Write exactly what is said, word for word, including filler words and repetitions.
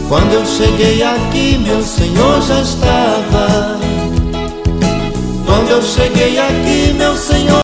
Quando eu cheguei aqui, meu Senhor já estava. Quando eu cheguei aqui, meu Senhor